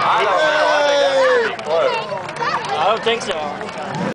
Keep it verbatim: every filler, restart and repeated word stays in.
I don't know. I think that's pretty close. I don't think so.